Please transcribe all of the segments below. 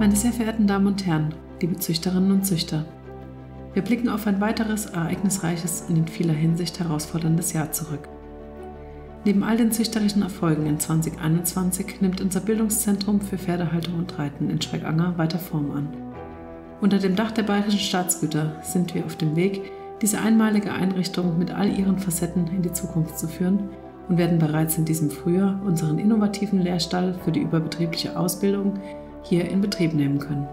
Meine sehr verehrten Damen und Herren, liebe Züchterinnen und Züchter, wir blicken auf ein weiteres ereignisreiches und in vieler Hinsicht herausforderndes Jahr zurück. Neben all den züchterischen Erfolgen in 2021 nimmt unser Bildungszentrum für Pferdehaltung und Reiten in Schweiganger weiter Form an. Unter dem Dach der Bayerischen Staatsgüter sind wir auf dem Weg, diese einmalige Einrichtung mit all ihren Facetten in die Zukunft zu führen und werden bereits in diesem Frühjahr unseren innovativen Lehrstall für die überbetriebliche Ausbildung hier in Betrieb nehmen können.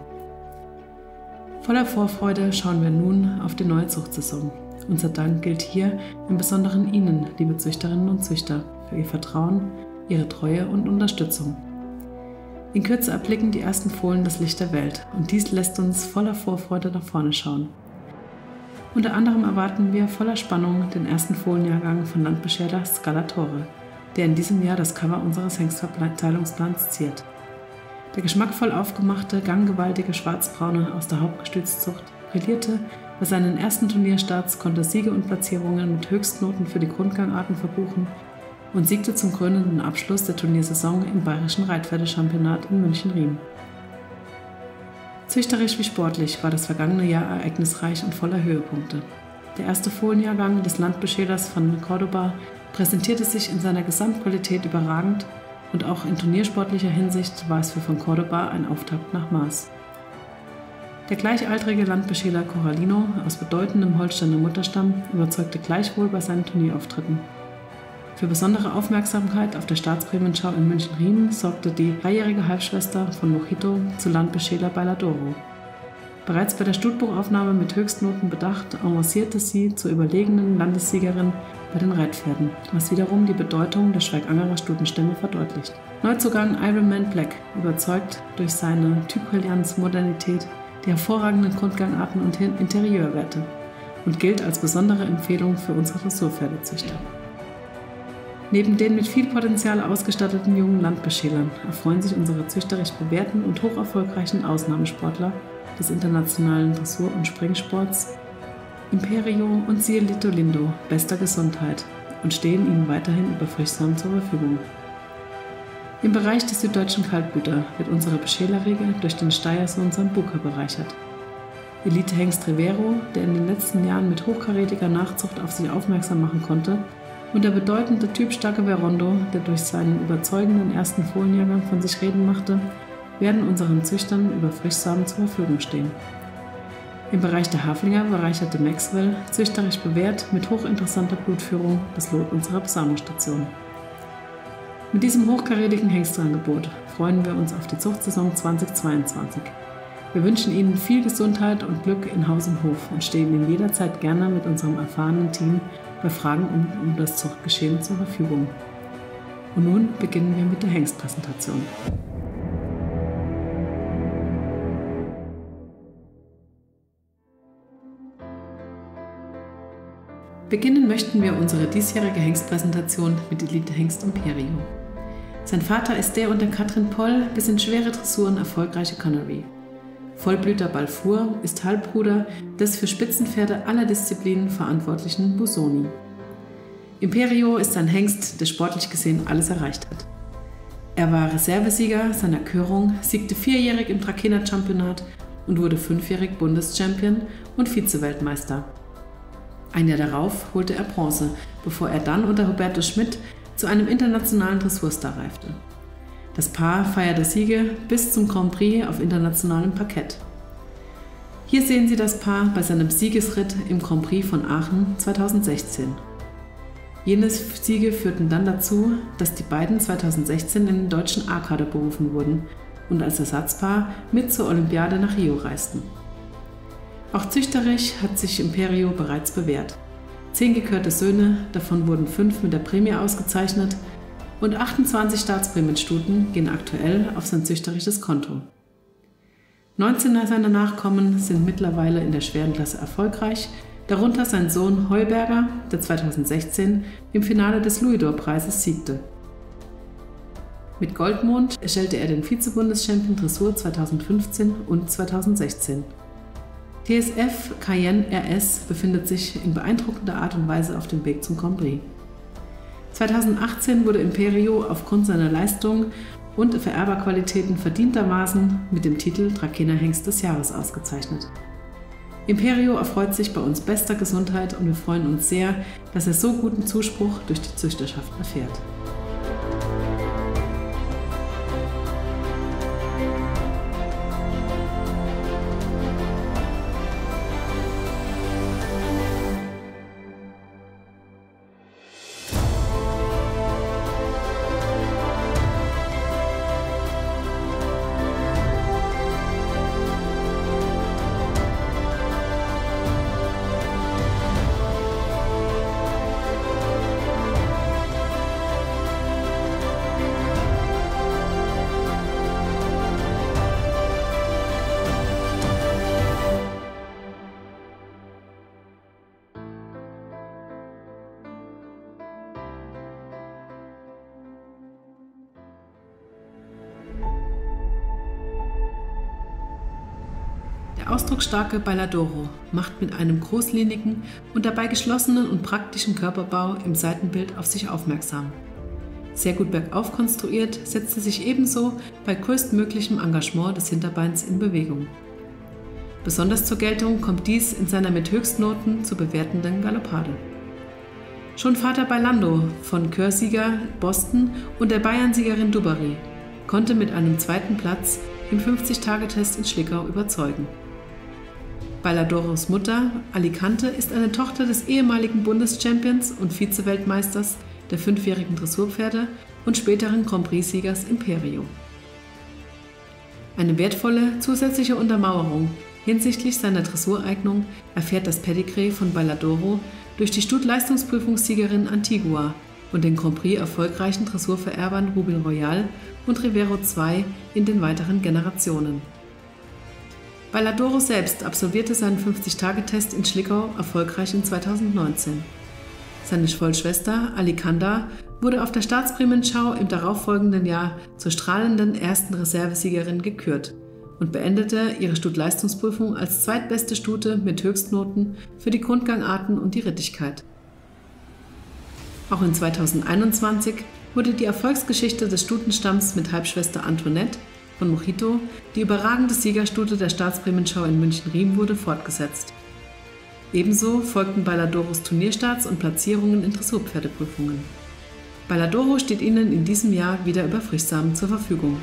Voller Vorfreude schauen wir nun auf die neue Zuchtsaison. Unser Dank gilt hier im Besonderen Ihnen, liebe Züchterinnen und Züchter, für Ihr Vertrauen, Ihre Treue und Unterstützung. In Kürze erblicken die ersten Fohlen das Licht der Welt und dies lässt uns voller Vorfreude nach vorne schauen. Unter anderem erwarten wir voller Spannung den ersten Fohlenjahrgang von Landbeschäler Scalatore, der in diesem Jahr das Cover unseres Hengstverteilungsplans ziert. Der geschmackvoll aufgemachte, ganggewaltige Schwarzbraune aus der Hauptgestützzucht brillierte bei seinen ersten Turnierstarts, konnte Siege und Platzierungen mit Höchstnoten für die Grundgangarten verbuchen und siegte zum krönenden Abschluss der Turniersaison im Bayerischen Reitpferdechampionat in München-Riem. Züchterisch wie sportlich war das vergangene Jahr ereignisreich und voller Höhepunkte. Der erste Fohlenjahrgang des Landbeschälers von Córdoba präsentierte sich in seiner Gesamtqualität überragend und auch in turniersportlicher Hinsicht war es für von Córdoba ein Auftakt nach Maß. Der gleichaltrige Landbeschäler Corralino aus bedeutendem Holsteiner Mutterstamm überzeugte gleichwohl bei seinen Turnierauftritten. Für besondere Aufmerksamkeit auf der Staatsprämienschau in München-Riem sorgte die dreijährige Halbschwester von Mojito zu Landbeschäler Bailadoro. Bereits bei der Stutbuchaufnahme mit Höchstnoten bedacht, avancierte sie zur überlegenen Landessiegerin bei den Reitpferden, was wiederum die Bedeutung der Schweigangerer Stutenstämme verdeutlicht. Neuzugang Ironman Black überzeugt durch seine Typbrillanz, Modernität, die hervorragenden Grundgangarten und Interieurwerte und gilt als besondere Empfehlung für unsere Dressurpferdezüchter. Neben den mit viel Potenzial ausgestatteten jungen Landbeschälern erfreuen sich unsere züchterisch bewährten und hocherfolgreichen Ausnahmesportler des internationalen Dressur- und Springsports Imperio und Cielito Lindo bester Gesundheit und stehen ihnen weiterhin überfrühsam zur Verfügung. Im Bereich des süddeutschen Kaltblüter wird unsere Beschälerriege durch den Steyersohn Sambuca bereichert. Elite-Hengst Rivero, der in den letzten Jahren mit hochkarätiger Nachzucht auf sich aufmerksam machen konnte, und der bedeutende typstarke Verondo, der durch seinen überzeugenden ersten Fohlenjahrgang von sich reden machte, werden unseren Züchtern überfrühsam zur Verfügung stehen. Im Bereich der Haflinger bereicherte Maxwell, züchterisch bewährt, mit hochinteressanter Blutführung das Lot unserer Besamungsstation. Mit diesem hochkarätigen Hengstangebot freuen wir uns auf die Zuchtsaison 2022. Wir wünschen Ihnen viel Gesundheit und Glück in Haus und Hof und stehen Ihnen jederzeit gerne mit unserem erfahrenen Team bei Fragen um das Zuchtgeschehen zur Verfügung. Und nun beginnen wir mit der Hengstpräsentation. Beginnen möchten wir unsere diesjährige Hengstpräsentation mit Elite Hengst Imperio. Sein Vater ist der unter Katrin Poll bis in schwere Dressuren erfolgreiche Connery. Vollblüter Balfour ist Halbbruder des für Spitzenpferde aller Disziplinen verantwortlichen Busoni. Imperio ist ein Hengst, der sportlich gesehen alles erreicht hat. Er war Reservesieger seiner Körung, siegte 4-jährig im Trakehner-Championat und wurde 5-jährig Bundeschampion und Vize-Weltmeister. Ein Jahr darauf holte er Bronze, bevor er dann unter Hubertus Schmidt zu einem internationalen Dressurstar reifte. Das Paar feierte Siege bis zum Grand Prix auf internationalem Parkett. Hier sehen Sie das Paar bei seinem Siegesritt im Grand Prix von Aachen 2016. Jene Siege führten dann dazu, dass die beiden 2016 in den deutschen A-Kader berufen wurden und als Ersatzpaar mit zur Olympiade nach Rio reisten. Auch züchterisch hat sich Imperio bereits bewährt. 10 gekörte Söhne, davon wurden 5 mit der Prämie ausgezeichnet und 28 Staatsprämienstuten gehen aktuell auf sein züchterisches Konto. 19 seiner Nachkommen sind mittlerweile in der schweren Klasse erfolgreich, darunter sein Sohn Heuberger, der 2016 im Finale des Louis-d'Or-Preises siegte. Mit Goldmond erstellte er den Vize-Bundeschampion Dressur 2015 und 2016. TSF Cayenne RS befindet sich in beeindruckender Art und Weise auf dem Weg zum Grand Prix. 2018 wurde Imperio aufgrund seiner Leistung und Vererberqualitäten verdientermaßen mit dem Titel Trakehner Hengst des Jahres ausgezeichnet. Imperio erfreut sich bei uns bester Gesundheit und wir freuen uns sehr, dass er so guten Zuspruch durch die Züchterschaft erfährt. Der ausdrucksstarke Balladoro macht mit einem großlinigen und dabei geschlossenen und praktischen Körperbau im Seitenbild auf sich aufmerksam. Sehr gut bergauf konstruiert, setzt er sich ebenso bei größtmöglichem Engagement des Hinterbeins in Bewegung. Besonders zur Geltung kommt dies in seiner mit Höchstnoten zu bewertenden Galoppade. Schon Vater Bailando von Chörsieger Boston und der Bayernsiegerin Dubarry konnte mit einem zweiten Platz im 50-Tage-Test in Schlickau überzeugen. Balladoros Mutter, Alicante, ist eine Tochter des ehemaligen Bundeschampions und Vize-Weltmeisters der 5-jährigen Dressurpferde und späteren Grand Prix-Siegers Imperio. Eine wertvolle zusätzliche Untermauerung hinsichtlich seiner Dressureignung erfährt das Pedigree von Balladoro durch die Stud-Leistungsprüfungssiegerin Antigua und den Grand Prix erfolgreichen Dressurvererbern Rubin Royal und Rivero II in den weiteren Generationen. Balladoro selbst absolvierte seinen 50-Tage-Test in Schlickau erfolgreich in 2019. Seine Vollschwester Alicanda wurde auf der Staatsprimenschau im darauffolgenden Jahr zur strahlenden ersten Reservesiegerin gekürt und beendete ihre Stud-Leistungsprüfung als zweitbeste Stute mit Höchstnoten für die Grundgangarten und die Rittigkeit. Auch in 2021 wurde die Erfolgsgeschichte des Stutenstamms mit Halbschwester Antoinette von Mojito, die überragende Siegerstute der Staatsprimenschau in München-Riem, wurde fortgesetzt. Ebenso folgten Balladoros Turnierstarts und Platzierungen in Dressurpferdeprüfungen. Balladoro steht Ihnen in diesem Jahr wieder über Frischsamen zur Verfügung.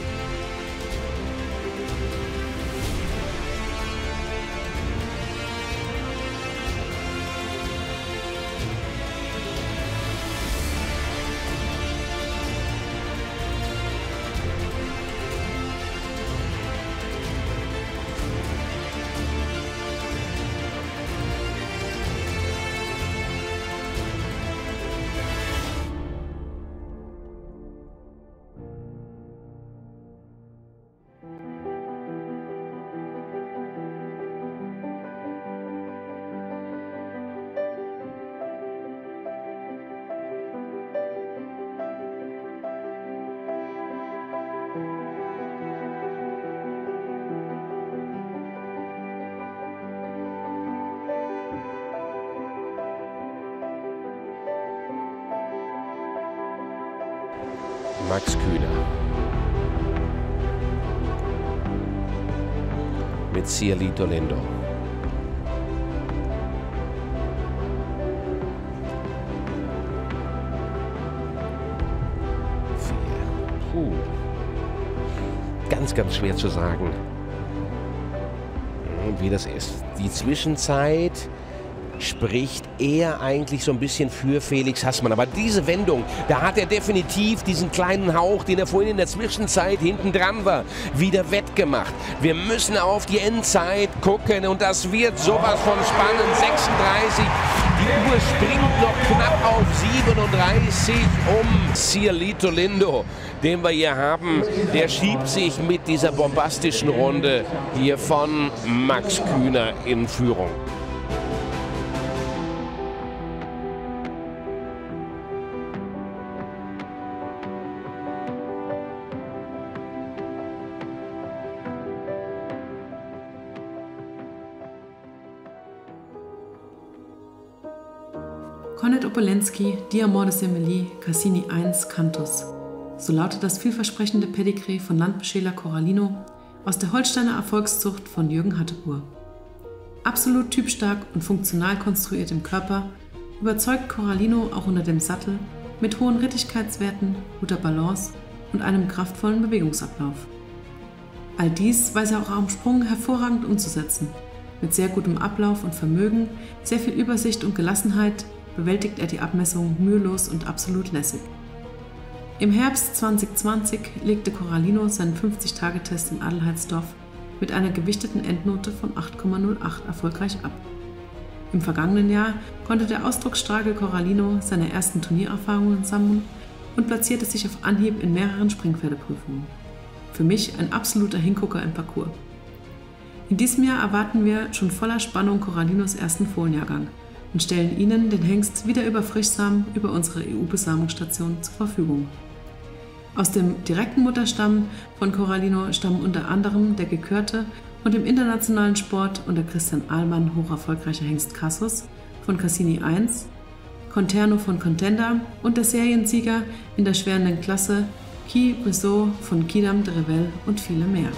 Max Kühner mit Cielito Lindo. Ganz, ganz schwer zu sagen, wie das ist. Die Zwischenzeit spricht eher eigentlich so ein bisschen für Felix Haßmann. Aber diese Wendung, da hat er definitiv diesen kleinen Hauch, den er vorhin in der Zwischenzeit hinten dran war, wieder wettgemacht. Wir müssen auf die Endzeit gucken und das wird sowas von spannend. 36, die Uhr springt noch knapp auf 37 um Cielito Lindo, den wir hier haben. Der schiebt sich mit dieser bombastischen Runde hier von Max Kühner in Führung. Cornet Obolensky, Diamant de Semilly, Cassini 1, Cantus. So lautet das vielversprechende Pedigree von Landbeschäler Corallino aus der Holsteiner Erfolgszucht von Jürgen Hattebuhr. Absolut typstark und funktional konstruiert im Körper, überzeugt Corallino auch unter dem Sattel mit hohen Rittigkeitswerten, guter Balance und einem kraftvollen Bewegungsablauf. All dies weiß er auch am Sprung hervorragend umzusetzen. Mit sehr gutem Ablauf und Vermögen, sehr viel Übersicht und Gelassenheit bewältigt er die Abmessungen mühelos und absolut lässig. Im Herbst 2020 legte Corallino seinen 50-Tage-Test in Adelheidsdorf mit einer gewichteten Endnote von 8,08 erfolgreich ab. Im vergangenen Jahr konnte der ausdrucksstarke Corallino seine ersten Turniererfahrungen sammeln und platzierte sich auf Anhieb in mehreren Springpferdeprüfungen. Für mich ein absoluter Hingucker im Parcours. In diesem Jahr erwarten wir schon voller Spannung Corallinos ersten Fohlenjahrgang und stellen Ihnen den Hengst wieder über Frischsamen über unsere EU-Besamungsstation zur Verfügung. Aus dem direkten Mutterstamm von Corallino stammen unter anderem der gekürte und im internationalen Sport unter Christian Ahlmann hoch erfolgreicher Hengst Cassus von Cassini 1, Conterno von Contender und der Seriensieger in der schwerenden Klasse Guy Brissot von Quidam de Revel und viele mehr.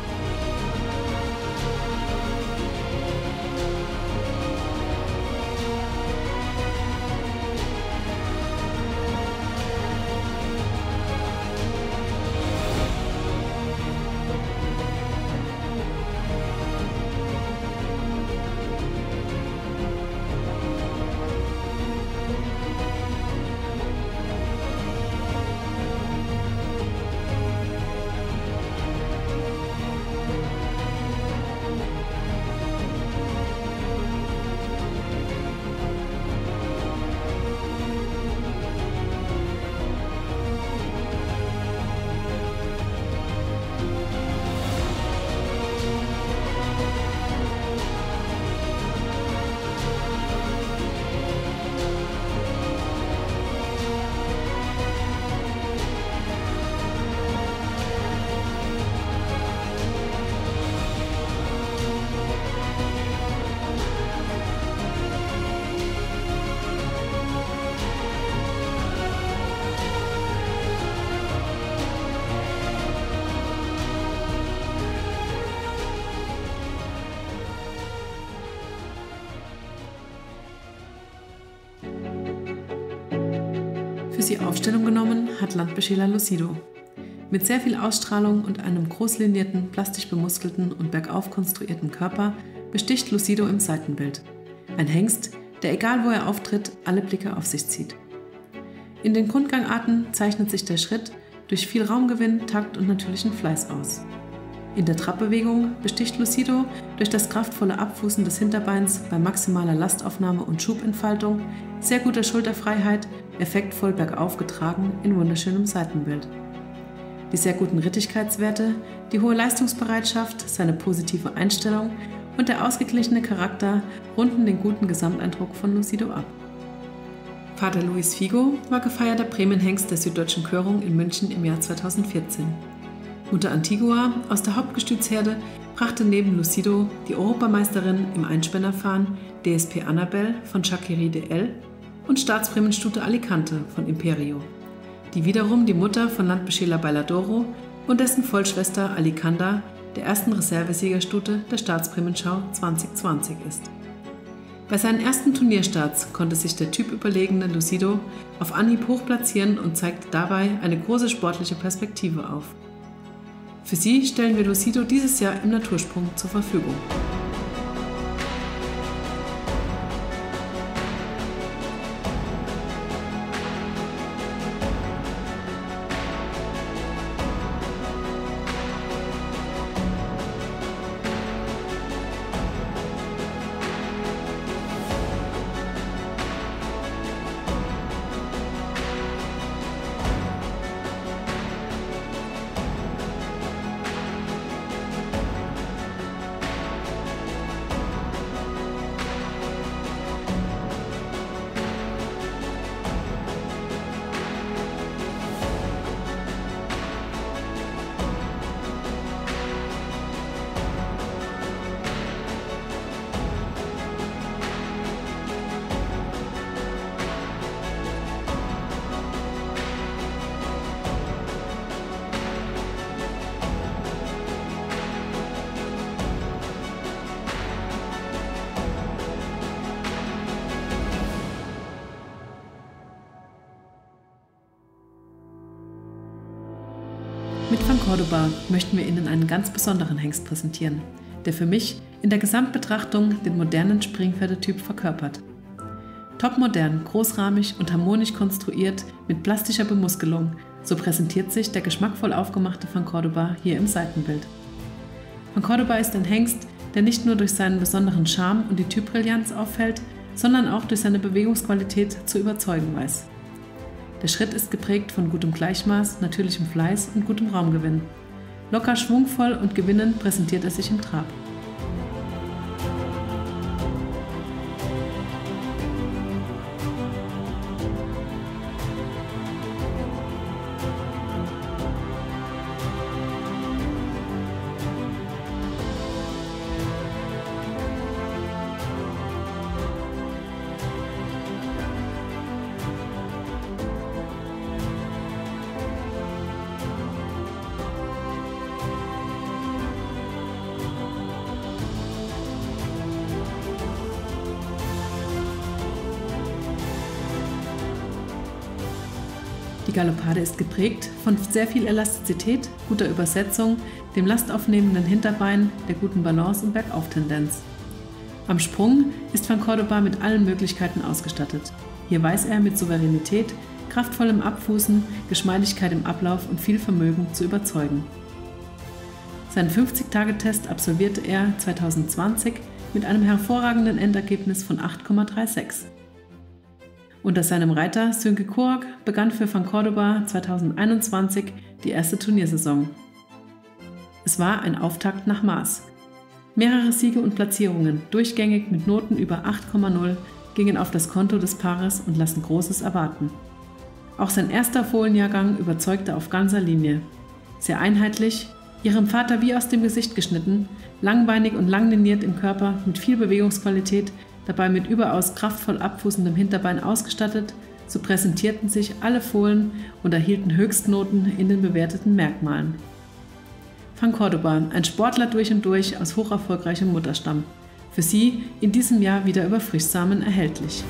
Für sie Aufstellung genommen hat Landbeschäler Lucido. Mit sehr viel Ausstrahlung und einem großlinierten, plastisch bemuskelten und bergauf konstruierten Körper besticht Lucido im Seitenbild. Ein Hengst, der egal wo er auftritt, alle Blicke auf sich zieht. In den Grundgangarten zeichnet sich der Schritt durch viel Raumgewinn, Takt und natürlichen Fleiß aus. In der Trabbewegung besticht Lucido durch das kraftvolle Abfußen des Hinterbeins bei maximaler Lastaufnahme und Schubentfaltung, sehr guter Schulterfreiheit, effektvoll bergauf getragen in wunderschönem Seitenbild. Die sehr guten Rittigkeitswerte, die hohe Leistungsbereitschaft, seine positive Einstellung und der ausgeglichene Charakter runden den guten Gesamteindruck von Lucido ab. Vater Luis Figo war gefeierter Prämienhengst der Süddeutschen Körung in München im Jahr 2014. Mutter Antigua aus der Hauptgestütsherde brachte neben Lucido die Europameisterin im Einspännerfahren DSP Annabelle von Chaquerie DL und Staatsprämienstute Alicante von Imperio, die wiederum die Mutter von Landbeschäler Bailadoro und dessen Vollschwester Alicanda, der ersten Reservesiegerstute der Staatsprämienschau 2020 ist. Bei seinen ersten Turnierstarts konnte sich der typüberlegene Lucido auf Anhieb hoch platzieren und zeigte dabei eine große sportliche Perspektive auf. Für sie stellen wir Lucido dieses Jahr im Natursprung zur Verfügung. Mit Van Cordoba möchten wir Ihnen einen ganz besonderen Hengst präsentieren, der für mich in der Gesamtbetrachtung den modernen Springpferdetyp verkörpert. Topmodern, großrahmig und harmonisch konstruiert mit plastischer Bemuskelung, so präsentiert sich der geschmackvoll aufgemachte Van Cordoba hier im Seitenbild. Van Cordoba ist ein Hengst, der nicht nur durch seinen besonderen Charme und die Typbrillanz auffällt, sondern auch durch seine Bewegungsqualität zu überzeugen weiß. Der Schritt ist geprägt von gutem Gleichmaß, natürlichem Fleiß und gutem Raumgewinn. Locker, schwungvoll und gewinnend präsentiert er sich im Trab. Die Galoppade ist geprägt von sehr viel Elastizität, guter Übersetzung, dem lastaufnehmenden Hinterbein, der guten Balance und Bergauftendenz. Am Sprung ist Van Cordoba mit allen Möglichkeiten ausgestattet. Hier weiß er mit Souveränität, kraftvollem Abfußen, Geschmeidigkeit im Ablauf und viel Vermögen zu überzeugen. Seinen 50-Tage-Test absolvierte er 2020 mit einem hervorragenden Endergebnis von 8,36. Unter seinem Reiter Sönke Kork begann für Van Cordoba 2021 die erste Turniersaison. Es war ein Auftakt nach Maß. Mehrere Siege und Platzierungen, durchgängig mit Noten über 8,0, gingen auf das Konto des Paares und lassen Großes erwarten. Auch sein erster Fohlenjahrgang überzeugte auf ganzer Linie. Sehr einheitlich, ihrem Vater wie aus dem Gesicht geschnitten, langbeinig und langliniert im Körper mit viel Bewegungsqualität, dabei mit überaus kraftvoll abfußendem Hinterbein ausgestattet, so präsentierten sich alle Fohlen und erhielten Höchstnoten in den bewerteten Merkmalen. Van Cordoba, ein Sportler durch und durch aus hocherfolgreichem Mutterstamm. Für Sie in diesem Jahr wieder über Frischsamen erhältlich.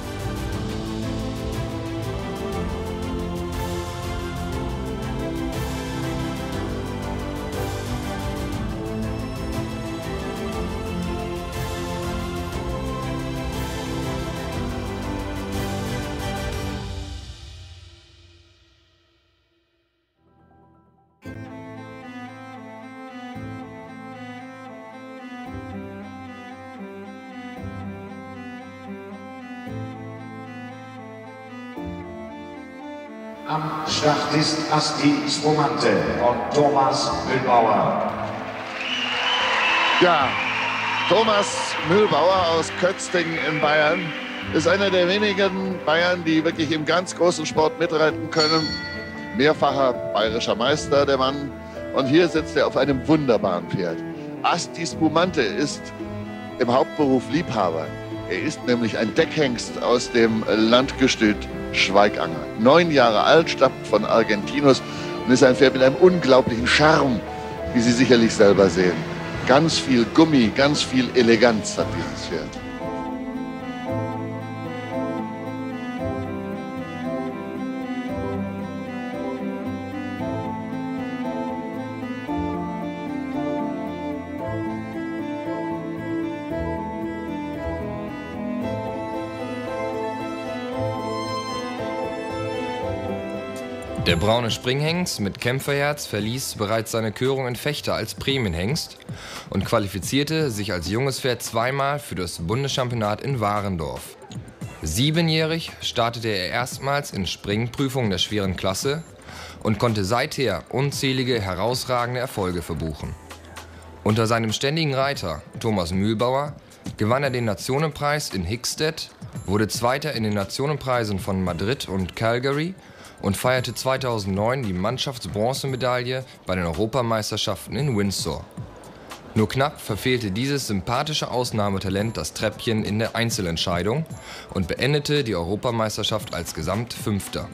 Am Start ist Asti Spumante und Thomas Mühlbauer. Ja, Thomas Mühlbauer aus Kötzting in Bayern ist einer der wenigen Bayern, die wirklich im ganz großen Sport mitreiten können. Mehrfacher bayerischer Meister, der Mann. Und hier sitzt er auf einem wunderbaren Pferd. Asti Spumante ist im Hauptberuf Liebhaber. Er ist nämlich ein Deckhengst aus dem Landgestüt Schweiganger. 9 Jahre alt, stammt von Argentinus und ist ein Pferd mit einem unglaublichen Charme, wie Sie sicherlich selber sehen. Ganz viel Gummi, ganz viel Eleganz hat dieses Pferd. Der braune Springhengst mit Kämpferherz verließ bereits seine Körung in Fechter als Prämienhengst und qualifizierte sich als junges Pferd zweimal für das Bundeschampionat in Warendorf. 7-jährig startete er erstmals in Springprüfungen der schweren Klasse und konnte seither unzählige herausragende Erfolge verbuchen. Unter seinem ständigen Reiter Thomas Mühlbauer gewann er den Nationenpreis in Hickstead, wurde Zweiter in den Nationenpreisen von Madrid und Calgary und feierte 2009 die Mannschaftsbronzemedaille bei den Europameisterschaften in Windsor. Nur knapp verfehlte dieses sympathische Ausnahmetalent das Treppchen in der Einzelentscheidung und beendete die Europameisterschaft als Gesamtfünfter.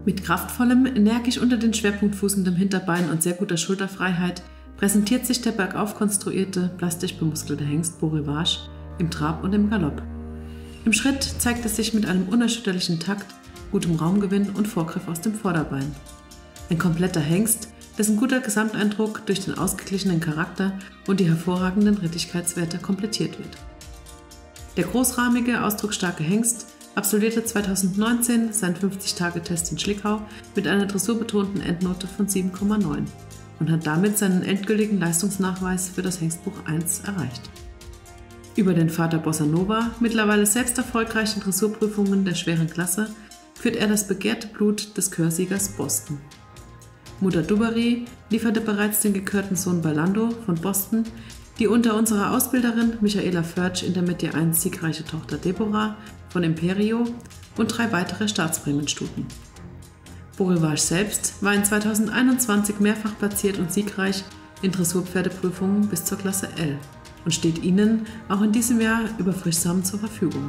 Mit kraftvollem, energisch unter den Schwerpunkt fußendem Hinterbein und sehr guter Schulterfreiheit präsentiert sich der bergauf konstruierte, plastisch bemuskelte Hengst Beau Rivage im Trab und im Galopp. Im Schritt zeigt es sich mit einem unerschütterlichen Takt, gutem Raumgewinn und Vorgriff aus dem Vorderbein. Ein kompletter Hengst, dessen guter Gesamteindruck durch den ausgeglichenen Charakter und die hervorragenden Rittigkeitswerte komplettiert wird. Der großrahmige, ausdrucksstarke Hengst absolvierte 2019 seinen 50-Tage-Test in Schlickau mit einer dressurbetonten Endnote von 7,9 und hat damit seinen endgültigen Leistungsnachweis für das Hengstbuch 1 erreicht. Über den Vater Bossa Nova, mittlerweile selbst erfolgreich in Dressurprüfungen der schweren Klasse, führt er das begehrte Blut des Körsiegers Boston. Mutter Dubarry lieferte bereits den gekörten Sohn Balando von Boston, die unter unserer Ausbilderin Michaela Förtsch in der Metier 1 siegreiche Tochter Deborah von Imperio und 3 weitere Staatsprämienstuten. Beau Rivage selbst war in 2021 mehrfach platziert und siegreich in Dressurpferdeprüfungen bis zur Klasse L und steht Ihnen auch in diesem Jahr überfrischsam zur Verfügung.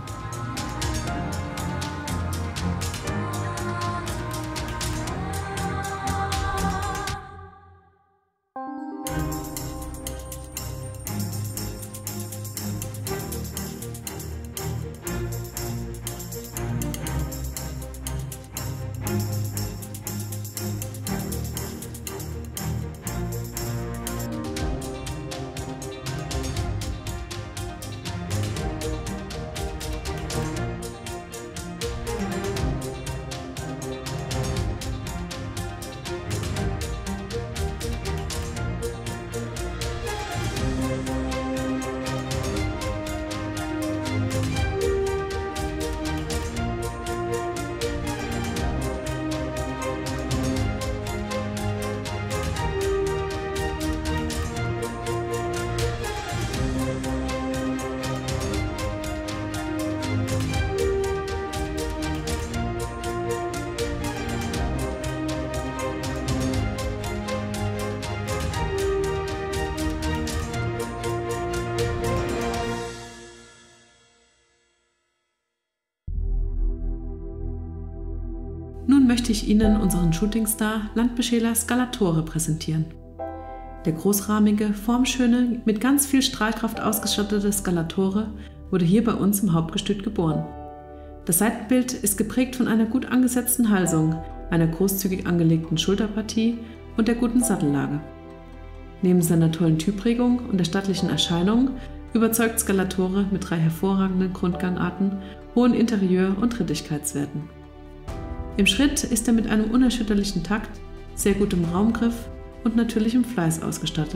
Nun möchte ich Ihnen unseren Shootingstar Landbeschäler Scalatore präsentieren. Der großrahmige, formschöne, mit ganz viel Strahlkraft ausgestattete Scalatore wurde hier bei uns im Hauptgestüt geboren. Das Seitenbild ist geprägt von einer gut angesetzten Halsung, einer großzügig angelegten Schulterpartie und der guten Sattellage. Neben seiner tollen Typregung und der stattlichen Erscheinung überzeugt Scalatore mit 3 hervorragenden Grundgangarten, hohen Interieur- und Rittigkeitswerten. Im Schritt ist er mit einem unerschütterlichen Takt, sehr gutem Raumgriff und natürlichem Fleiß ausgestattet.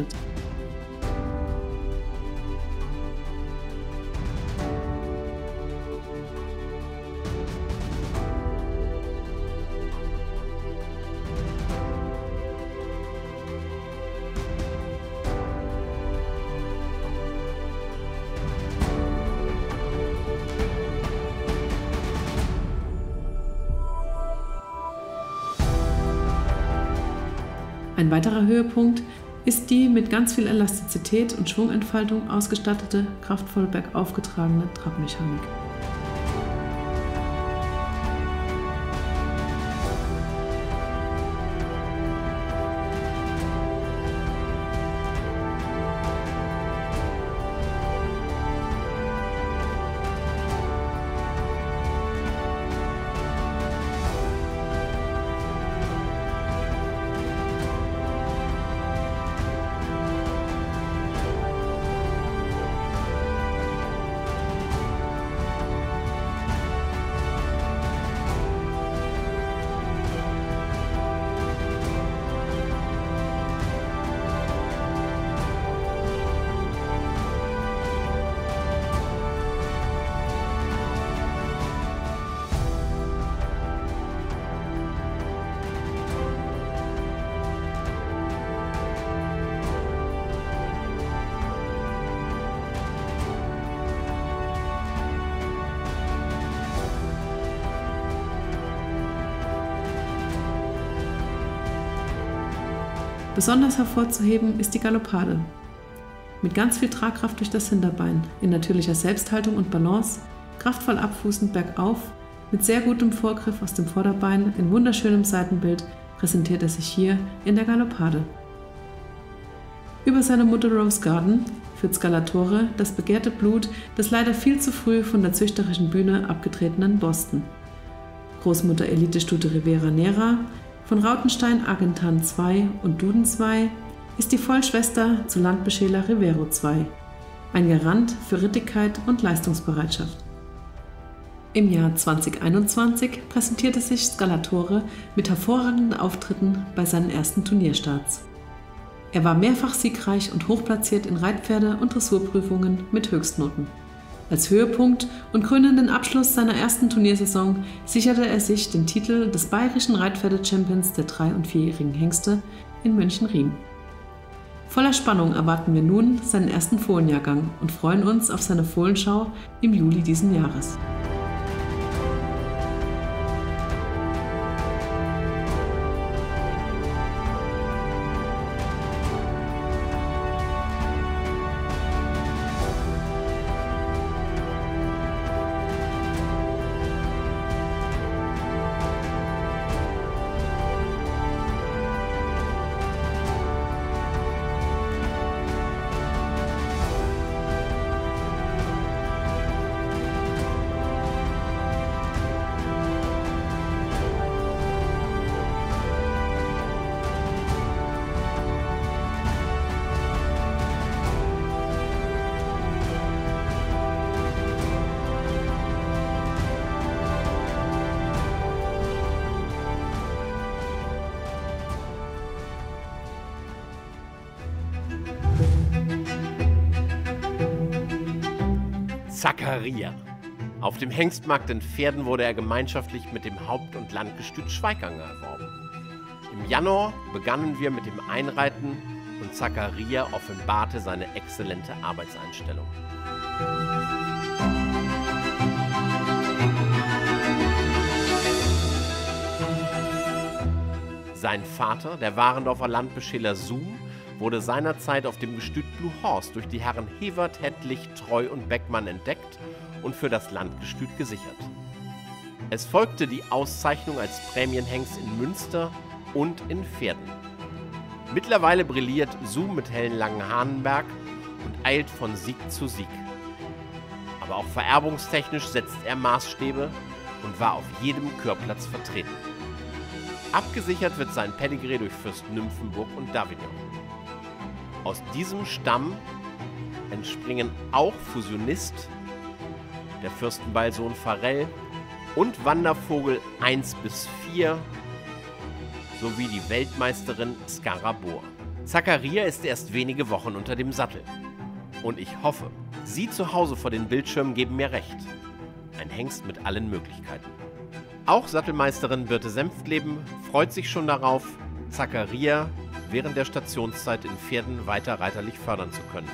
Ein weiterer Höhepunkt ist die mit ganz viel Elastizität und Schwungentfaltung ausgestattete, kraftvoll bergauf getragene Trabmechanik. Besonders hervorzuheben ist die Galoppade. Mit ganz viel Tragkraft durch das Hinterbein, in natürlicher Selbsthaltung und Balance, kraftvoll abfußend bergauf, Mit sehr gutem Vorgriff aus dem Vorderbein in wunderschönem Seitenbild präsentiert er sich hier in der Galoppade. Über seine Mutter Rose Garden führt Scalatore das begehrte Blut des leider viel zu früh von der züchterischen Bühne abgetretenen Boston. Großmutter Elite-Stute Rivera Nera von Rautenstein Argentan II und Duden II ist die Vollschwester zu Landbeschäler Rivero II, ein Garant für Rittigkeit und Leistungsbereitschaft. Im Jahr 2021 präsentierte sich Scalatore mit hervorragenden Auftritten bei seinen ersten Turnierstarts. Er war mehrfach siegreich und hochplatziert in Reitpferde- und Dressurprüfungen mit Höchstnoten. Als Höhepunkt und krönenden Abschluss seiner ersten Turniersaison sicherte er sich den Titel des bayerischen Reitpferde-Champions der 3- und 4-jährigen Hengste in München-Riem. Voller Spannung erwarten wir nun seinen ersten Fohlenjahrgang und freuen uns auf seine Fohlenschau im Juli diesen Jahres. Zaccaria. Auf dem Hengstmarkt in Pferden wurde er gemeinschaftlich mit dem Haupt- und Landgestüt Schweiganger erworben. Im Januar begannen wir mit dem Einreiten und Zaccaria offenbarte seine exzellente Arbeitseinstellung. Sein Vater, der Warendorfer Landbeschäler Zoom, wurde seinerzeit auf dem Gestüt Blue Horse durch die Herren Hewert, Hettlich, Treu und Beckmann entdeckt und für das Landgestüt gesichert. Es folgte die Auszeichnung als Prämienhengst in Münster und in Pferden. Mittlerweile brilliert Zoom mit hellen langen Hahnenberg und eilt von Sieg zu Sieg. Aber auch vererbungstechnisch setzt er Maßstäbe und war auf jedem Kürplatz vertreten. Abgesichert wird sein Pedigree durch Fürst Nymphenburg und Davignon. Aus diesem Stamm entspringen auch Fusionist, der Fürstenbeilsohn Farell und Wandervogel 1 bis 4 sowie die Weltmeisterin Scarabor. Zaccaria ist erst wenige Wochen unter dem Sattel. Und ich hoffe, Sie zu Hause vor den Bildschirmen geben mir recht. Ein Hengst mit allen Möglichkeiten. Auch Sattelmeisterin Birte Senftleben freut sich schon darauf, Zaccaria während der Stationszeit in Pferden weiter reiterlich fördern zu können.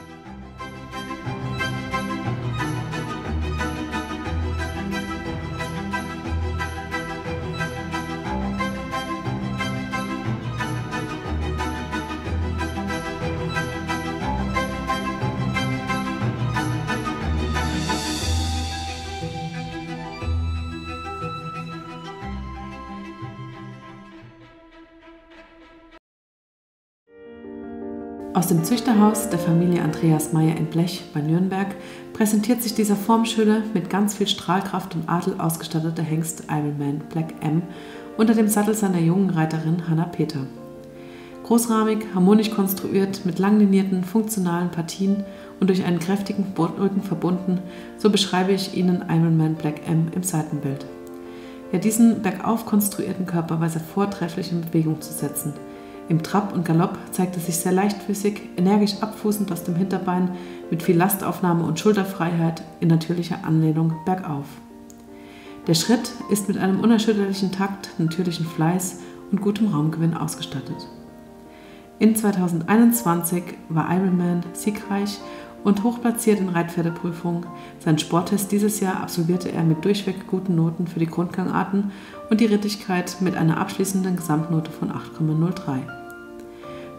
Aus dem Züchterhaus der Familie Andreas Meyer in Blech bei Nürnberg präsentiert sich dieser formschöne, mit ganz viel Strahlkraft und Adel ausgestattete Hengst Ironman Black M unter dem Sattel seiner jungen Reiterin Hanna Peter. Großrahmig, harmonisch konstruiert, mit lang linierten, funktionalen Partien und durch einen kräftigen Rücken verbunden, so beschreibe ich Ihnen Ironman Black M im Seitenbild. Ja, diesen bergauf konstruierten Körper weiß er vortrefflich in Bewegung zu setzen. Im Trab und Galopp zeigt er sich sehr leichtfüßig, energisch abfußend aus dem Hinterbein, mit viel Lastaufnahme und Schulterfreiheit in natürlicher Anlehnung bergauf. Der Schritt ist mit einem unerschütterlichen Takt, natürlichen Fleiß und gutem Raumgewinn ausgestattet. In 2021 war Ironman siegreich und hochplatziert in Reitpferdeprüfungen. Seinen Sporttest dieses Jahr absolvierte er mit durchweg guten Noten für die Grundgangarten und die Rittigkeit mit einer abschließenden Gesamtnote von 8,03.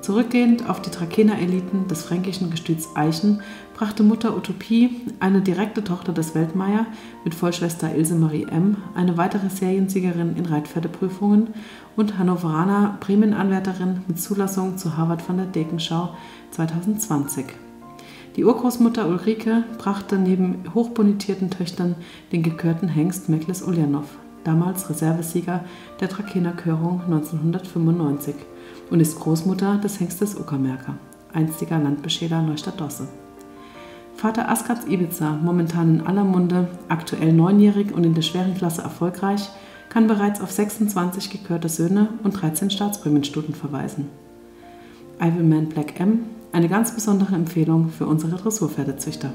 Zurückgehend auf die Trakehner-Eliten des fränkischen Gestüts Aichen brachte Mutter Utopie, eine direkte Tochter des Weltmeier, mit Vollschwester Ilse Marie M., eine weitere Seriensiegerin in Reitpferdeprüfungen und Hannoveraner Prämienanwärterin mit Zulassung zur Harvard von der Dekenschau 2020. Die Urgroßmutter Ulrike brachte neben hochbonitierten Töchtern den gekörten Hengst Mekles Uljanov, damals Reservesieger der Trakehner-Körung 1995, und ist Großmutter des Hengstes Uckermärker, einstiger Landbeschäler Neustadt-Dosse. Vater Askats Ibiza, momentan in aller Munde, aktuell 9-jährig und in der schweren Klasse erfolgreich, kann bereits auf 26 gekörte Söhne und 13 Staatsprämienstuten verweisen. Ivyman Black M, eine ganz besondere Empfehlung für unsere Dressurpferdezüchter.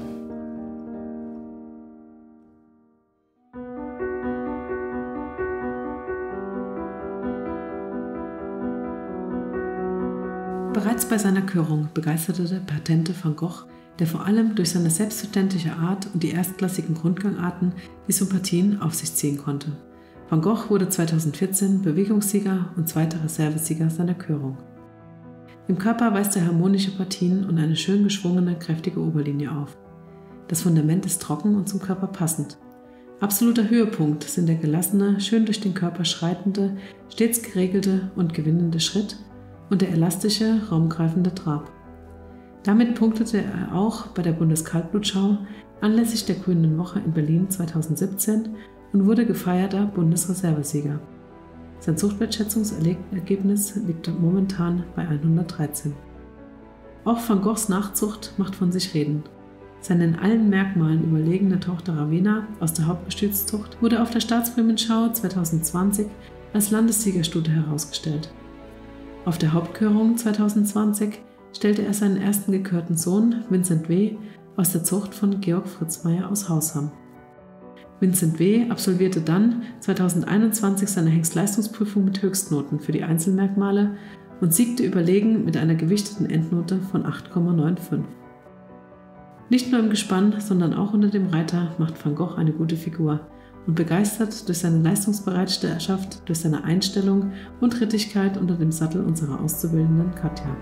Bereits bei seiner Körung begeisterte der patente Van Gogh, der vor allem durch seine selbstverständliche Art und die erstklassigen Grundgangarten die Sympathien auf sich ziehen konnte. Van Gogh wurde 2014 Bewegungssieger und zweiter Reservesieger seiner Körung. Im Körper weist er harmonische Partien und eine schön geschwungene, kräftige Oberlinie auf. Das Fundament ist trocken und zum Körper passend. Absoluter Höhepunkt sind der gelassene, schön durch den Körper schreitende, stets geregelte und gewinnende Schritt und der elastische, raumgreifende Trab. Damit punktete er auch bei der Bundeskaltblutschau anlässlich der Grünen Woche in Berlin 2017 und wurde gefeierter Bundesreservesieger. Sein Zuchtwertschätzungsergebnis liegt momentan bei 113. Auch Van Goghs Nachzucht macht von sich reden. Seine in allen Merkmalen überlegene Tochter Ravenna aus der Hauptgestütszucht wurde auf der Staatsprämienschau 2020 als Landessiegerstute herausgestellt. Auf der Hauptkörung 2020 stellte er seinen ersten gekörten Sohn, Vincent W., aus der Zucht von Georg Fritzmeier aus Hausham. Vincent W. absolvierte dann 2021 seine Hengstleistungsprüfung mit Höchstnoten für die Einzelmerkmale und siegte überlegen mit einer gewichteten Endnote von 8,95. Nicht nur im Gespann, sondern auch unter dem Reiter macht Van Gogh eine gute Figur und begeistert durch seine Leistungsbereitschaft, durch seine Einstellung und Rittigkeit unter dem Sattel unserer Auszubildenden Katja.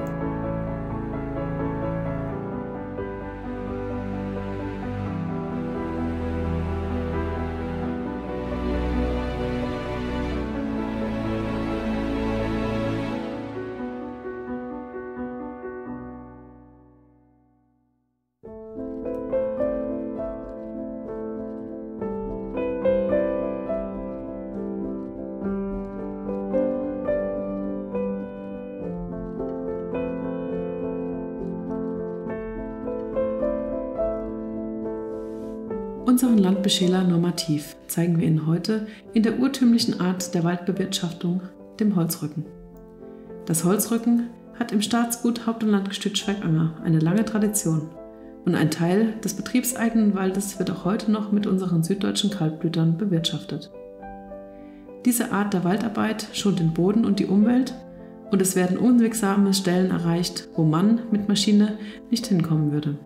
Unseren Landbeschäler normativ zeigen wir Ihnen heute in der urtümlichen Art der Waldbewirtschaftung, dem Holzrücken. Das Holzrücken hat im Staatsgut Haupt- und Landgestüt Schweiganger eine lange Tradition und ein Teil des betriebseigenen Waldes wird auch heute noch mit unseren süddeutschen Kaltblütern bewirtschaftet. Diese Art der Waldarbeit schont den Boden und die Umwelt und es werden unwegsame Stellen erreicht, wo man mit Maschine nicht hinkommen würde.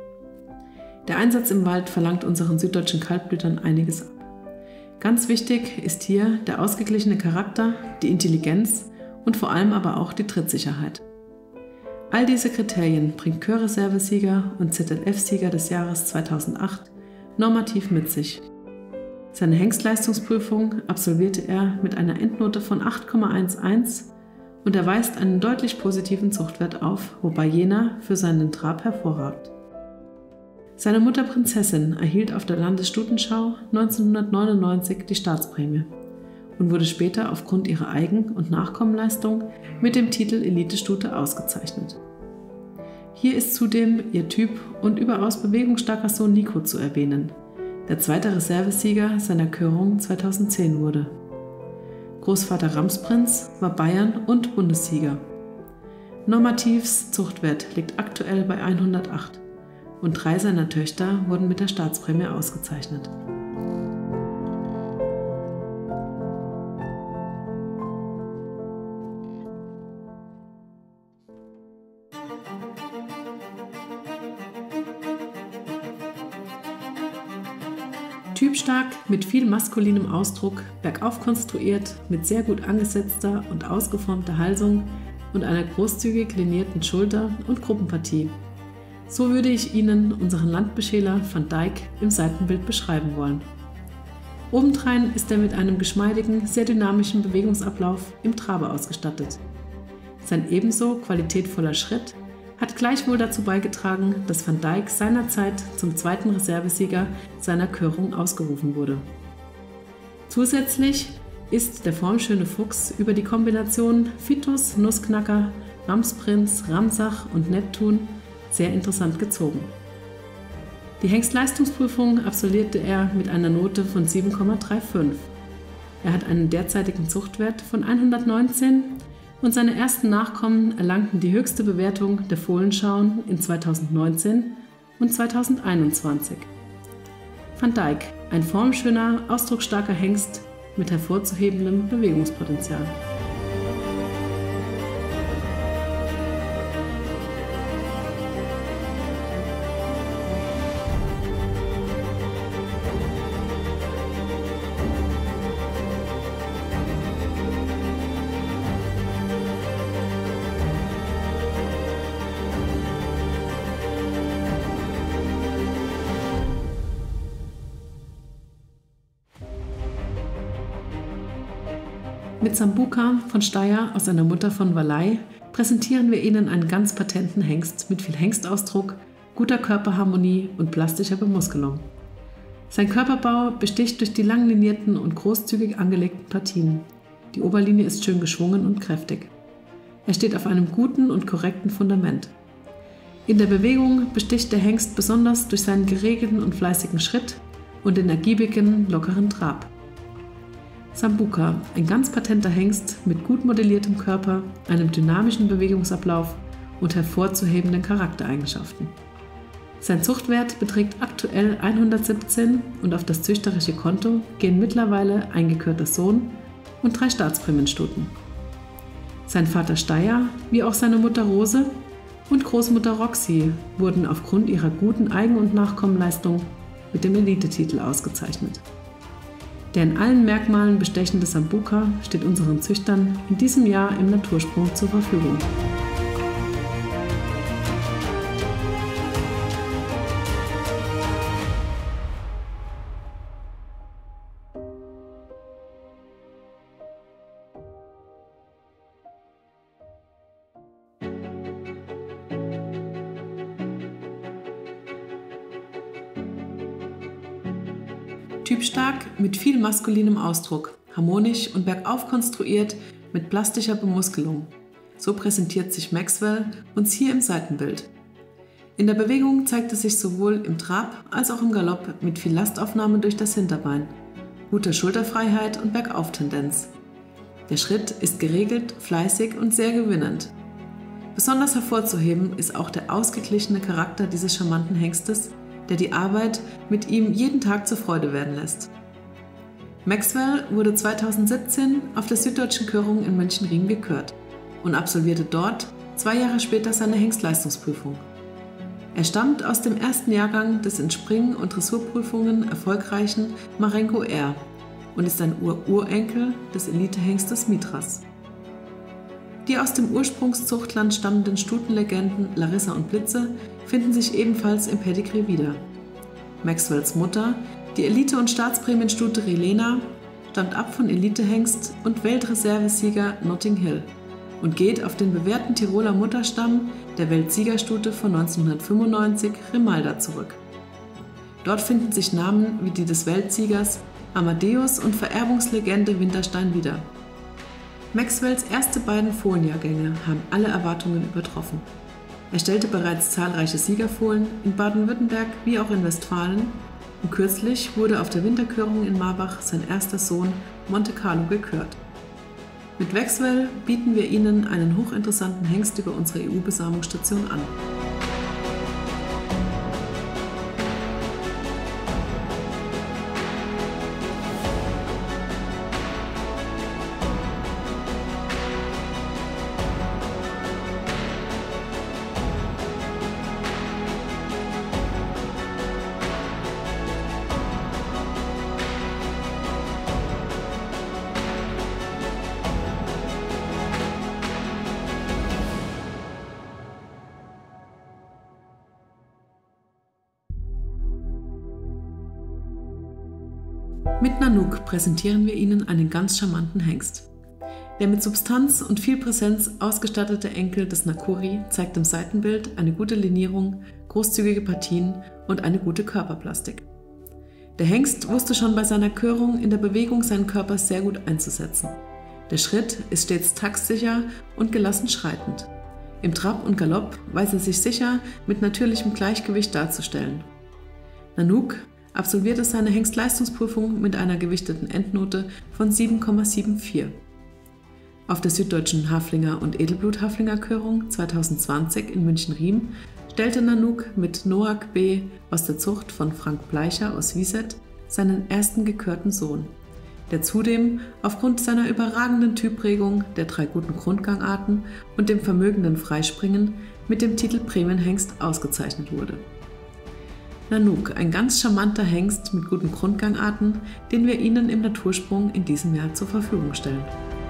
Der Einsatz im Wald verlangt unseren süddeutschen Kaltblütern einiges ab. Ganz wichtig ist hier der ausgeglichene Charakter, die Intelligenz und vor allem aber auch die Trittsicherheit. All diese Kriterien bringt Chörreservesieger und ZLF-Sieger des Jahres 2008 normativ mit sich. Seine Hengstleistungsprüfung absolvierte er mit einer Endnote von 8,11 und er weist einen deutlich positiven Zuchtwert auf, wobei jener für seinen Trab hervorragt. Seine Mutter Prinzessin erhielt auf der Landesstutenschau 1999 die Staatsprämie und wurde später aufgrund ihrer Eigen- und Nachkommenleistung mit dem Titel Elitestute ausgezeichnet. Hier ist zudem ihr Typ und überaus bewegungsstarker Sohn Nico zu erwähnen, der zweite Reservesieger seiner Körung 2010 wurde. Großvater Ramsprinz war Bayern- und Bundessieger. Normativs Zuchtwert liegt aktuell bei 108. Und 3 seiner Töchter wurden mit der Staatsprämie ausgezeichnet. Typstark, mit viel maskulinem Ausdruck, bergauf konstruiert, mit sehr gut angesetzter und ausgeformter Halsung, und einer großzügig linierten Schulter- und Gruppenpartie. So würde ich Ihnen unseren Landbeschäler Van Dijk im Seitenbild beschreiben wollen. Obendrein ist er mit einem geschmeidigen, sehr dynamischen Bewegungsablauf im Trabe ausgestattet. Sein ebenso qualitätvoller Schritt hat gleichwohl dazu beigetragen, dass Van Dijk seinerzeit zum zweiten Reservesieger seiner Körung ausgerufen wurde. Zusätzlich ist der formschöne Fuchs über die Kombination Fitus, Nussknacker, Ramsprinz, Ramsach und Neptun sehr interessant gezogen. Die Hengstleistungsprüfung absolvierte er mit einer Note von 7,35. Er hat einen derzeitigen Zuchtwert von 119 und seine ersten Nachkommen erlangten die höchste Bewertung der Fohlenschauen in 2019 und 2021. Van Dijk, ein formschöner, ausdrucksstarker Hengst mit hervorzuhebendem Bewegungspotenzial. Mit Sambuca von Steyr aus seiner Mutter von Valley präsentieren wir Ihnen einen ganz patenten Hengst mit viel Hengstausdruck, guter Körperharmonie und plastischer Bemuskelung. Sein Körperbau besticht durch die lang linierten und großzügig angelegten Partien. Die Oberlinie ist schön geschwungen und kräftig. Er steht auf einem guten und korrekten Fundament. In der Bewegung besticht der Hengst besonders durch seinen geregelten und fleißigen Schritt und den ergiebigen, lockeren Trab. Sambuca, ein ganz patenter Hengst mit gut modelliertem Körper, einem dynamischen Bewegungsablauf und hervorzuhebenden Charaktereigenschaften. Sein Zuchtwert beträgt aktuell 117 und auf das züchterische Konto gehen mittlerweile ein gekürter Sohn und 3 Staatsprämienstuten. Sein Vater Steyr, wie auch seine Mutter Rose und Großmutter Roxy wurden aufgrund ihrer guten Eigen- und Nachkommenleistung mit dem Elitetitel ausgezeichnet. Der in allen Merkmalen bestechende Sambuca steht unseren Züchtern in diesem Jahr im Natursprung zur Verfügung. Typstark mit viel maskulinem Ausdruck, harmonisch und bergauf konstruiert mit plastischer Bemuskelung. So präsentiert sich Maxwell uns hier im Seitenbild. In der Bewegung zeigt es sich sowohl im Trab als auch im Galopp mit viel Lastaufnahme durch das Hinterbein, guter Schulterfreiheit und Bergauftendenz. Der Schritt ist geregelt, fleißig und sehr gewinnend. Besonders hervorzuheben ist auch der ausgeglichene Charakter dieses charmanten Hengstes, der die Arbeit mit ihm jeden Tag zur Freude werden lässt. Maxwell wurde 2017 auf der Süddeutschen Körung in München-Riem gekürt und absolvierte dort 2 Jahre später seine Hengstleistungsprüfung. Er stammt aus dem ersten Jahrgang des in Spring- und Dressurprüfungen erfolgreichen Marengo R und ist ein Urenkel des Elitehengstes Mitras. Die aus dem Ursprungszuchtland stammenden Stutenlegenden Larissa und Blitze finden sich ebenfalls im Pedigree wieder. Maxwells Mutter, die Elite- und Staatsprämienstute Rilena, stammt ab von Elitehengst und Weltreservesieger Notting Hill und geht auf den bewährten Tiroler Mutterstamm der Weltsiegerstute von 1995 Rimalda zurück. Dort finden sich Namen wie die des Weltsiegers Amadeus und Vererbungslegende Winterstein wieder. Maxwells erste beiden Fohlenjahrgänge haben alle Erwartungen übertroffen. Er stellte bereits zahlreiche Siegerfohlen in Baden-Württemberg wie auch in Westfalen und kürzlich wurde auf der Winterkörung in Marbach sein erster Sohn Monte Carlo gekürt. Mit Maxwell bieten wir Ihnen einen hochinteressanten Hengst über unsere EU-Besamungsstation an. Mit Nanook präsentieren wir Ihnen einen ganz charmanten Hengst. Der mit Substanz und viel Präsenz ausgestattete Enkel des Nakuri zeigt im Seitenbild eine gute Linierung, großzügige Partien und eine gute Körperplastik. Der Hengst wusste schon bei seiner Körung in der Bewegung seinen Körper sehr gut einzusetzen. Der Schritt ist stets taktsicher und gelassen schreitend. Im Trab und Galopp weiß er sich sicher mit natürlichem Gleichgewicht darzustellen. Nanook absolvierte seine Hengstleistungsprüfung mit einer gewichteten Endnote von 7,74. Auf der Süddeutschen Haflinger und Edelblut-Haflinger-Körung 2020 in München-Riem stellte Nanook mit Noak B. aus der Zucht von Frank Bleicher aus Wieset seinen ersten gekörten Sohn, der zudem aufgrund seiner überragenden Typprägung, der 3 guten Grundgangarten und dem vermögenden Freispringen mit dem Titel Prämienhengst ausgezeichnet wurde. Nanook, ein ganz charmanter Hengst mit guten Grundgangarten, den wir Ihnen im Natursprung in diesem Jahr zur Verfügung stellen.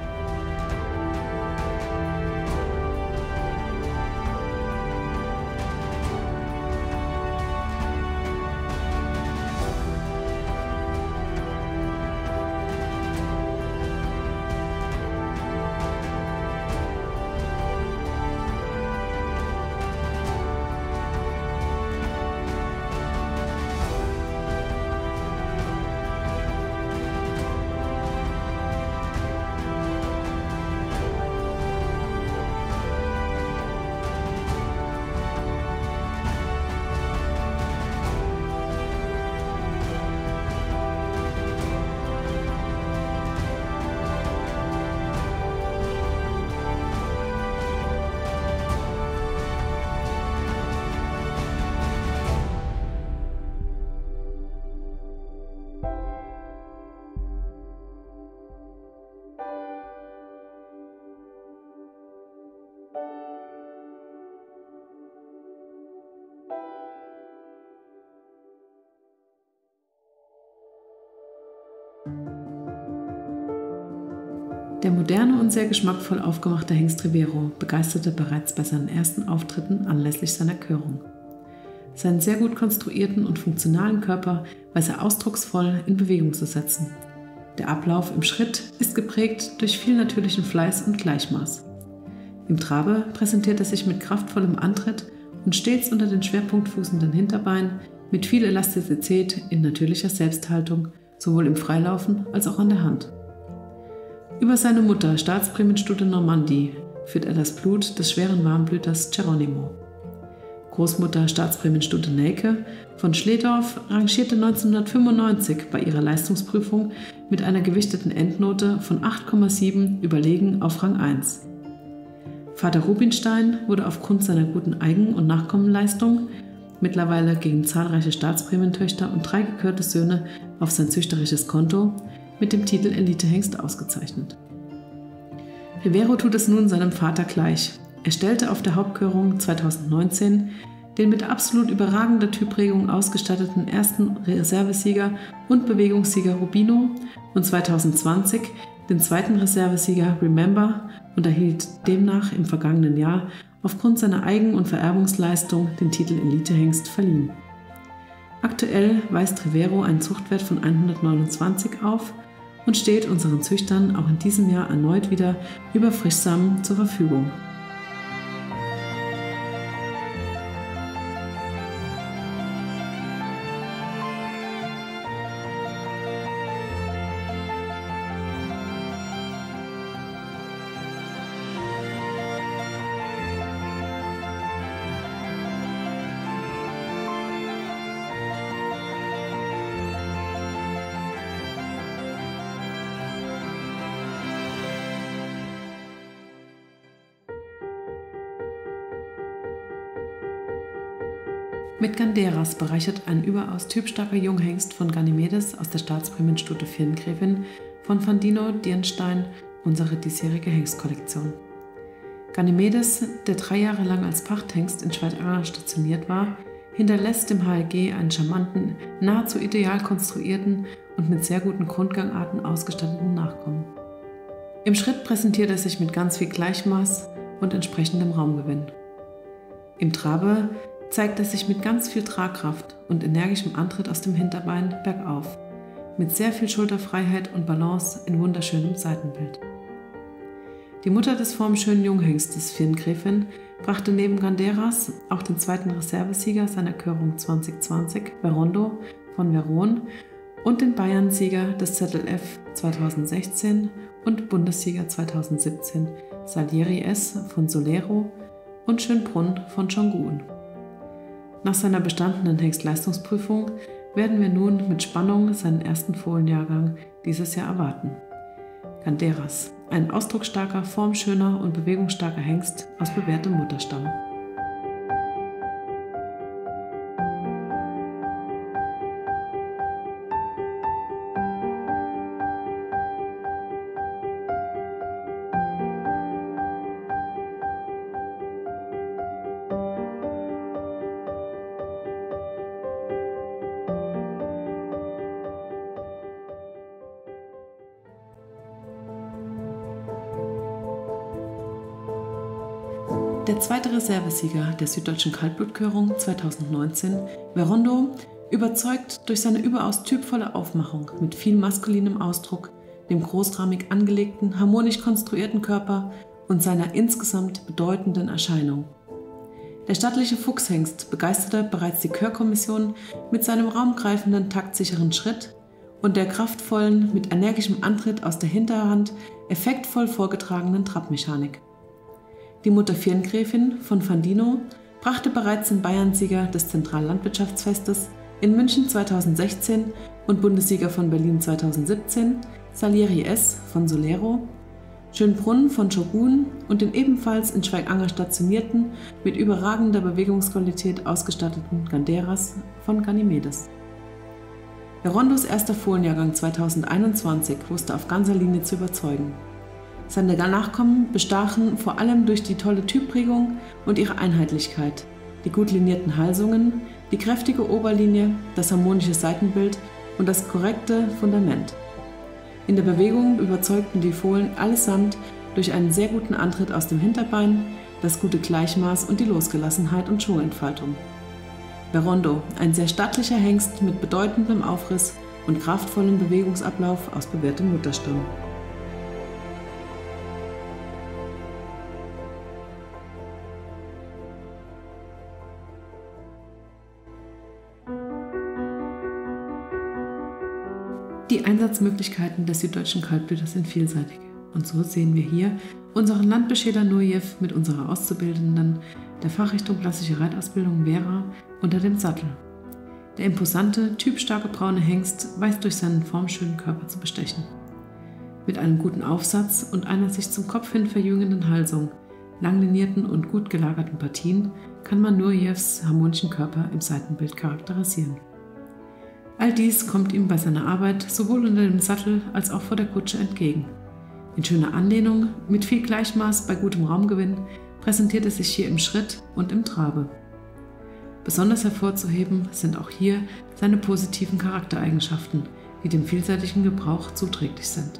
Der moderne und sehr geschmackvoll aufgemachte Hengst Rivero begeisterte bereits bei seinen ersten Auftritten anlässlich seiner Körung. Seinen sehr gut konstruierten und funktionalen Körper weiß er ausdrucksvoll in Bewegung zu setzen. Der Ablauf im Schritt ist geprägt durch viel natürlichen Fleiß und Gleichmaß. Im Trabe präsentiert er sich mit kraftvollem Antritt und stets unter den Schwerpunkt fußenden Hinterbein mit viel Elastizität in natürlicher Selbsthaltung, sowohl im Freilaufen als auch an der Hand. Über seine Mutter, Staatsprämienstute Normandie, führt er das Blut des schweren Warmblüters Geronimo. Großmutter Staatsprämienstute Nelke von Schledorf rangierte 1995 bei ihrer Leistungsprüfung mit einer gewichteten Endnote von 8,7 überlegen auf Rang 1. Vater Rubinstein wurde aufgrund seiner guten Eigen- und Nachkommenleistung, mittlerweile gegen zahlreiche Staatsprämientöchter und 3 gekörte Söhne auf sein züchterisches Konto, mit dem Titel Elitehengst ausgezeichnet. Rivero tut es nun seinem Vater gleich. Er stellte auf der Hauptkörung 2019 den mit absolut überragender Typprägung ausgestatteten ersten Reservesieger und Bewegungssieger Rubino und 2020 den zweiten Reservesieger Remember und erhielt demnach im vergangenen Jahr aufgrund seiner Eigen- und Vererbungsleistung den Titel Elitehengst verliehen. Aktuell weist Rivero einen Zuchtwert von 129 auf und steht unseren Züchtern auch in diesem Jahr erneut wieder über Frischsamen zur Verfügung. Mit Ganderas bereichert ein überaus typstarker Junghengst von Ganymedes aus der Staatsprämienstute Firngräfin von Fandino Dierstein unsere diesjährige Hengstkollektion. Ganymedes, der 3 Jahre lang als Pachthengst in Schweidara stationiert war, hinterlässt dem HLG einen charmanten, nahezu ideal konstruierten und mit sehr guten Grundgangarten ausgestatteten Nachkommen. Im Schritt präsentiert er sich mit ganz viel Gleichmaß und entsprechendem Raumgewinn. Im Trabe zeigt er sich mit ganz viel Tragkraft und energischem Antritt aus dem Hinterbein bergauf, mit sehr viel Schulterfreiheit und Balance in wunderschönem Seitenbild. Die Mutter des formschönen Junghengstes Firngräfin brachte neben Ganderas auch den zweiten Reservesieger seiner Körung 2020, Verondo von Veron, und den Bayernsieger des ZLF 2016 und Bundessieger 2017, Salieri S. von Solero und Schönbrunn von Chongun. Nach seiner bestandenen Hengstleistungsprüfung werden wir nun mit Spannung seinen ersten Fohlenjahrgang dieses Jahr erwarten. Ganderas, ein ausdrucksstarker, formschöner und bewegungsstarker Hengst aus bewährtem Mutterstamm. Der zweite Reservesieger der Süddeutschen Kaltblutkörung 2019, Verondo, überzeugt durch seine überaus typvolle Aufmachung mit viel maskulinem Ausdruck, dem großrahmig angelegten, harmonisch konstruierten Körper und seiner insgesamt bedeutenden Erscheinung. Der stattliche Fuchshengst begeisterte bereits die Chörkommission mit seinem raumgreifenden, taktsicheren Schritt und der kraftvollen, mit energischem Antritt aus der Hinterhand effektvoll vorgetragenen Trabmechanik. Die Mutter Firngräfin von Fandino brachte bereits den Bayernsieger des Zentrallandwirtschaftsfestes in München 2016 und Bundessieger von Berlin 2017, Salieri S. von Solero, Schönbrunn von Chongun und den ebenfalls in Schweiganger stationierten, mit überragender Bewegungsqualität ausgestatteten Ganderas von Ganymedes. Verondos erster Fohlenjahrgang 2021 wusste auf ganzer Linie zu überzeugen. Seine Nachkommen bestachen vor allem durch die tolle Typprägung und ihre Einheitlichkeit, die gut linierten Halsungen, die kräftige Oberlinie, das harmonische Seitenbild und das korrekte Fundament. In der Bewegung überzeugten die Fohlen allesamt durch einen sehr guten Antritt aus dem Hinterbein, das gute Gleichmaß und die Losgelassenheit und Schwungentfaltung. Verondo, ein sehr stattlicher Hengst mit bedeutendem Aufriss und kraftvollem Bewegungsablauf aus bewährtem Mutterstamm. Die Einsatzmöglichkeiten des süddeutschen Kaltblüters sind vielseitig. Und so sehen wir hier unseren Landbeschäler Nurejew mit unserer Auszubildenden der Fachrichtung Klassische Reitausbildung Vera unter dem Sattel. Der imposante, typstarke braune Hengst weiß durch seinen formschönen Körper zu bestechen. Mit einem guten Aufsatz und einer sich zum Kopf hin verjüngenden Halsung, langlinierten und gut gelagerten Partien kann man Nurejews harmonischen Körper im Seitenbild charakterisieren. All dies kommt ihm bei seiner Arbeit sowohl unter dem Sattel als auch vor der Kutsche entgegen. In schöner Anlehnung, mit viel Gleichmaß bei gutem Raumgewinn, präsentiert er sich hier im Schritt und im Trabe. Besonders hervorzuheben sind auch hier seine positiven Charaktereigenschaften, die dem vielseitigen Gebrauch zuträglich sind.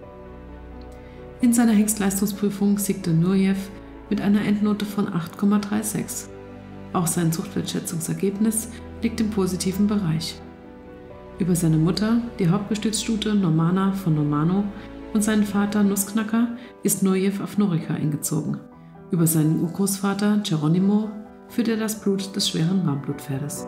In seiner Hengstleistungsprüfung siegte Nurejew mit einer Endnote von 8,36. Auch sein Zuchtwertschätzungsergebnis liegt im positiven Bereich. Über seine Mutter, die Hauptgestützstute Normanna von Normanno, und seinen Vater Nussknacker ist Nurejew auf Norica eingezogen. Über seinen Urgroßvater Geronimo führt er das Blut des schweren Warmblutpferdes.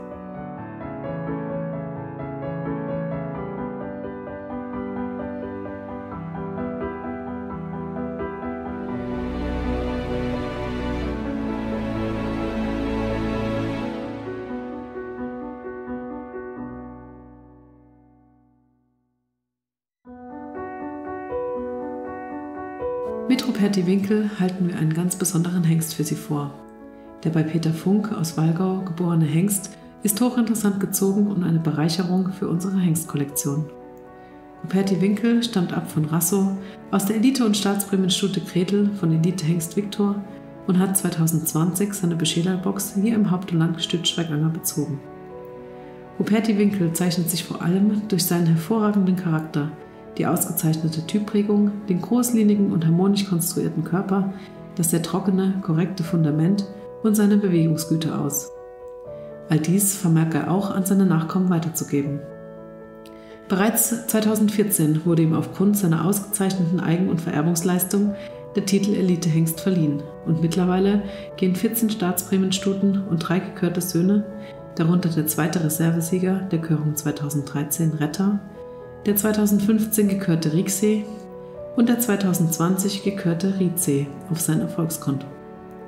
Mit Ruperti Winkel halten wir einen ganz besonderen Hengst für Sie vor. Der bei Peter Funk aus Wallgau geborene Hengst ist hochinteressant gezogen und eine Bereicherung für unsere Hengstkollektion. Ruperti Winkel stammt ab von Rassow aus der Elite- und Staatsprämienstute Gretel von Elite-Hengst Viktor und hat 2020 seine Beschälerbox hier im Haupt- und Landgestüt Schweiganger bezogen. Ruperti Winkel zeichnet sich vor allem durch seinen hervorragenden Charakter, die ausgezeichnete Typprägung, den großlinigen und harmonisch konstruierten Körper, das sehr trockene, korrekte Fundament und seine Bewegungsgüte aus. All dies vermag er auch an seine Nachkommen weiterzugeben. Bereits 2014 wurde ihm aufgrund seiner ausgezeichneten Eigen- und Vererbungsleistung der Titel Elite-Hengst verliehen und mittlerweile gehen 14 Staatsprämienstuten und 3 gekörte Söhne, darunter der zweite Reservesieger der Körung 2013 Retter, der 2015 gekörte Rieksee und der 2020 gekörte Riedsee auf sein Erfolgskonto.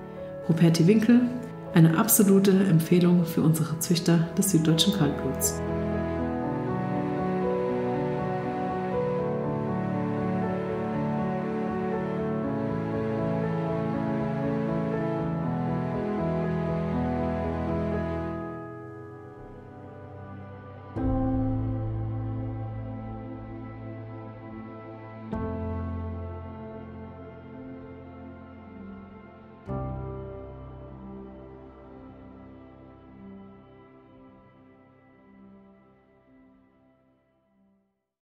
Ruperti Winkel, eine absolute Empfehlung für unsere Züchter des süddeutschen Kaltbluts.